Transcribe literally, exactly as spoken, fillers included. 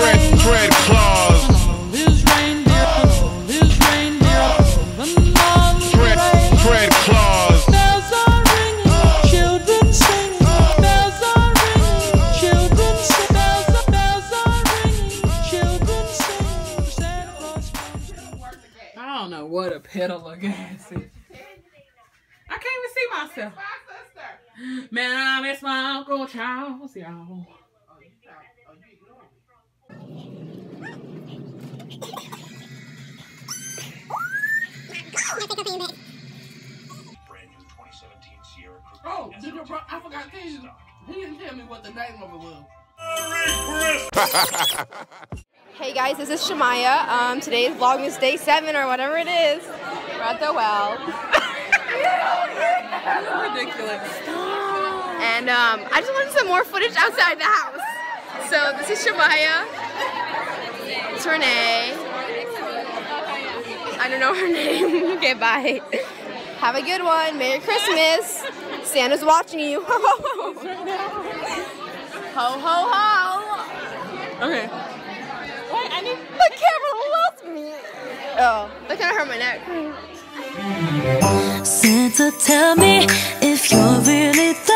Tread, tread claws. Tread, tread claws. Bells are ringing, children singing. Bells are ringing, children sing. Bells are, bells are ringing, children sing. Santa Claus comes. I don't know what a pedal of gas is. I can't even see myself. Man, I miss my Uncle Charles, y'all. Oh, did your bro I forgot to tell you. He didn't tell me what the name of it was. Hey guys, this is Shamaya. Um, today is Vlogmas Day seven or whatever it is. We're at the well. Ridiculous. And um, I just wanted some more footage outside the house. So this is Shamaya. It's Renee. I don't know her name. Okay, bye. Have a good one. Merry Christmas. Santa's watching you. Ho, ho, ho. Okay. Wait, I need... The camera loves me. Oh, that kind of hurt my neck. Santa, tell me if you're really